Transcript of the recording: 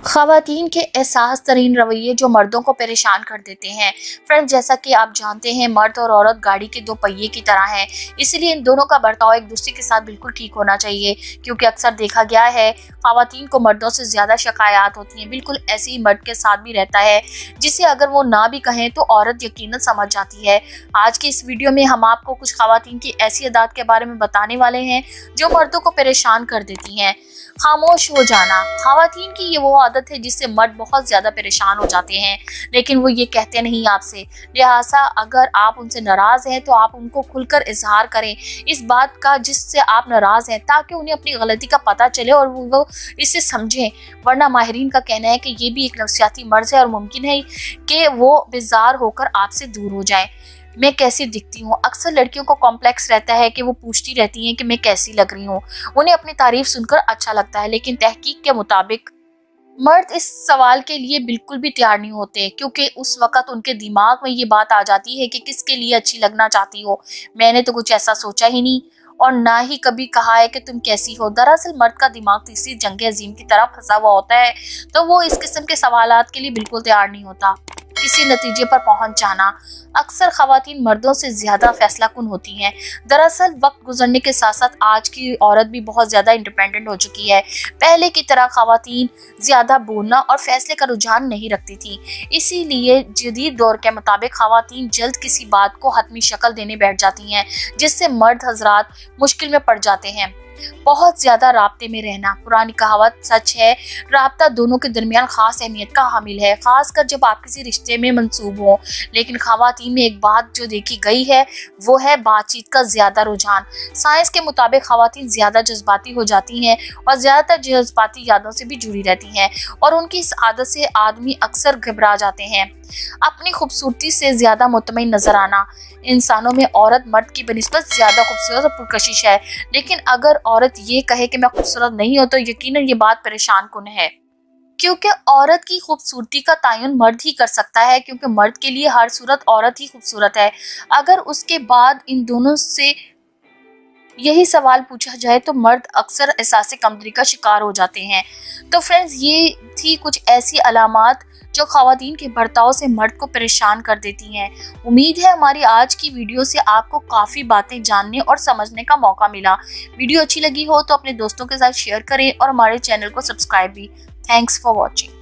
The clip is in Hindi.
ख़वातीन के एहसास तरीन रवैये जो मर्दों को परेशान कर देते हैं। फ्रेंड्स, जैसा कि आप जानते हैं, मर्द और औरत गाड़ी के दो पहिए की तरह हैं, इसलिए इन दोनों का बर्ताव एक दूसरे के साथ बिल्कुल ठीक होना चाहिए। क्योंकि अक्सर देखा गया है ख़वातीन को मर्दों से ज़्यादा शिकायत होती हैं। बिल्कुल ऐसे ही मर्द के साथ भी रहता है, जिसे अगर वो ना भी कहें तो औरत यकीनन समझ जाती है। आज की इस वीडियो में हम आपको कुछ ख़वातीन की ऐसी अदात के बारे में बताने वाले हैं जो मर्दों को परेशान कर देती हैं। खामोश हो जाना। ख़वातीन की ये वो आदत है जिससे मर्द बहुत ज़्यादा परेशान हो जाते हैं, लेकिन वो ये कहते नहीं आपसे। लिहाजा अगर आप उनसे नाराज़ हैं तो आप उनको खुलकर इजहार करें इस बात का जिससे आप नाराज़ हैं, ताकि उन्हें अपनी गलती का पता चले और वो इसे समझें। वरना माहिरीन का कहना है कि ये भी एक नफ्सियाती मर्ज है और मुमकिन है कि वो बेजार होकर आपसे दूर हो जाए। मैं कैसी दिखती हूँ। अक्सर लड़कियों को कॉम्प्लेक्स रहता है कि वो पूछती रहती हैं कि मैं कैसी लग रही हूँ। उन्हें अपनी तारीफ सुनकर अच्छा लगता है, लेकिन तहकीक के मुताबिक मर्द इस सवाल के लिए बिल्कुल भी तैयार नहीं होते, क्योंकि उस वक्त उनके दिमाग में ये बात आ जाती है कि किसके लिए अच्छी लगना चाहती हो। मैंने तो कुछ ऐसा सोचा ही नहीं और ना ही कभी कहा है कि तुम कैसी हो। दरअसल मर्द का दिमाग तीसरी जंग अजीम की तरह फंसा हुआ होता है, तो वो इस किस्म के सवालात के लिए बिल्कुल तैयार नहीं होता। किसी नतीजे पर पहुंच जाना। अक्सर ख़वातीन मर्दों से ज़्यादा फैसलाकुन होती हैं। दरअसल वक्त गुजरने के साथ साथ आज की औरत भी बहुत ज़्यादा इंडिपेंडेंट हो चुकी है। पहले की तरह ख़वातीन ज़्यादा बोलना और फैसले का रुझान नहीं रखती थी, इसीलिए जदीद दौर के मुताबिक ख़वातीन जल्द किसी बात को हतमी शक्ल देने बैठ जाती हैं, जिससे मर्द हजरात मुश्किल में पड़ जाते हैं। बहुत ज्यादा राब्ते में रहना। पुरानी कहावत सच है, राब्ता दोनों के दरमियान खास अहमियत का हामिल है, खासकर जब आप किसी रिश्ते में मंसूब हो। लेकिन ख़वातीन में एक बात जो देखी गई है वो है बातचीत का ज्यादा रुझान। साइंस के मुताबिक ख़वातीन ज्यादा जज्बाती हो जाती हैं और ज्यादातर जज्बाती यादों से भी जुड़ी रहती हैं, और उनकी इस आदत से आदमी अक्सर घबरा जाते हैं। अपनी खूबसूरती से ज्यादा मुतमईन नजर आना। इंसानों में औरत मर्द की बनिस्बत ज्यादा खूबसूरत और पुरकशिश है, लेकिन अगर औरत ये कहे कि मैं खूबसूरत नहीं हूं तो यकीनन ये बात परेशान कुन है, क्योंकि औरत की खूबसूरती का तयन मर्द ही कर सकता है। क्योंकि मर्द के लिए हर सूरत औरत ही खूबसूरत है। अगर उसके बाद इन दोनों से यही सवाल पूछा जाए तो मर्द अक्सर एहसास कमतरी का शिकार हो जाते हैं। तो फ्रेंड्स, ये थी कुछ ऐसी अलामात जो ख़वातीन के बर्ताव से मर्द को परेशान कर देती हैं। उम्मीद है हमारी आज की वीडियो से आपको काफ़ी बातें जानने और समझने का मौका मिला। वीडियो अच्छी लगी हो तो अपने दोस्तों के साथ शेयर करें और हमारे चैनल को सब्सक्राइब भी। Thanks for watching.